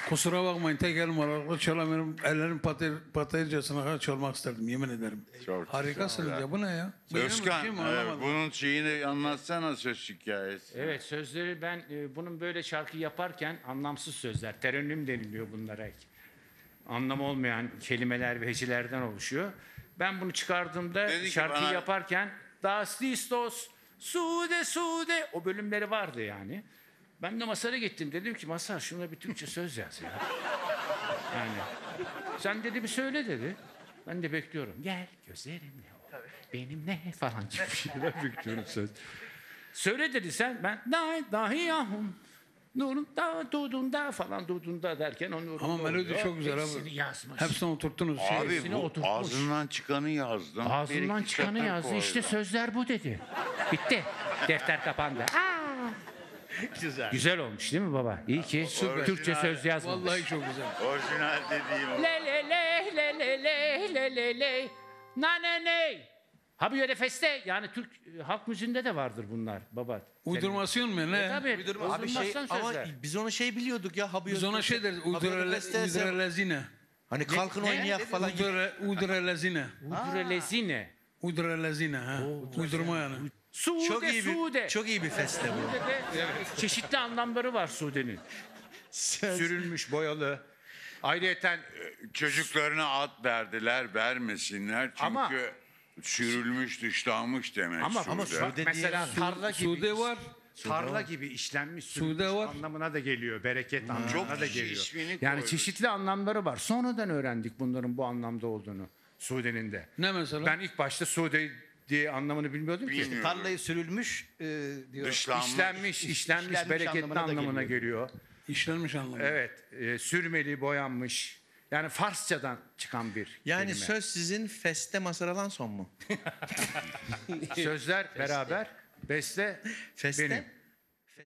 Kusura bakmayın tek elim aralıklı çalamıyorum. Ellerim patlayıcasına kadar çalmak isterdim yemin ederim. Çok Harikasınız ya bu ne ya? Bu yeni bir Özkan, şey mi? Anlamadım. bunun şeyini anlatsana söz hikayesi. Evet, sözleri ben bunun böyle şarkı yaparken anlamsız sözler, terennüm deniliyor bunlara. Anlamı olmayan kelimeler ve hecelerden oluşuyor. Ben bunu çıkardığımda Dedi ki şarkıyı bana- yaparken Das Listos, Sude Sude o bölümleri vardı yani. Ben de Masar'a gittim. Dedim ki Masar şuna bir Türkçe söz yaz ya. Yani sen dedi bir söyle dedi. Ben de bekliyorum. Gel gözlerimle ol. Benimle falan gibi şeyler bekliyorum söz. Söyle dedi sen. Ben dahi yahum. Nurunda, dudunda falan dudunda derken onu Ama melodi çok güzel Hepsini abi. yazmış. Hepsini oturttunuz. Abi hepsini bu oturtmuş. ağzından çıkanı yazdım. Ağzından Bir iki çıkanı satır yazdı. koydum. İşte sözler bu dedi. Bitti. Defter kapandı. Güzel. Güzel olmuş değil mi baba? İyi ki Türkçe söz yazmamış. Vallahi çok güzel. Orijinal dediğim o. Le le le le le le le le le na ne ne. Ha bu yöre feste yani Türk halk müziğinde de vardır bunlar baba. Uydurmasyon mu ne? Tabii. Uydurma. Abi ama sözler. biz ona şey biliyorduk ya. Biz ona şey deriz. Uydurelezine. Hani kalkın oynayak falan gibi. Uydurelezine. Udrelezine. Uydurelezine. Ha. Uydurma yani. Sude Sude. Çok iyi bir feste bu. Sude'de çeşitli anlamları var Sude'nin. Sürülmüş, boyalı. Ayrıyeten Çocuklarına at verdiler, vermesinler. Çünkü Ama- sürülmüş, dışlanmış demek. ama Sude. bak mesela tarla gibi. Sude var. Tarla gibi işlenmiş Sude sürülmüş var. anlamına da geliyor. Bereket anlamına Çok da kişi geliyor. ismini Yani koymuş. çeşitli anlamları var. Sonradan öğrendik bunların bu anlamda olduğunu. Sude'nin de. Ne mesela? Ben ilk başta Sude diye anlamını bilmiyordum ki. Bilmiyorum. Tarlayı sürülmüş diyor. Dışlanmış. İşlenmiş, İşlenmiş bereketli anlamına da anlamına geliyor. geliyor. İşlenmiş anlamı. Evet, sürmeli, boyanmış. Yani Farsçadan çıkan bir Yani kelime. söz sizin, feste Mazhar Alanson mu? Sözler beraber, beste Feste benim.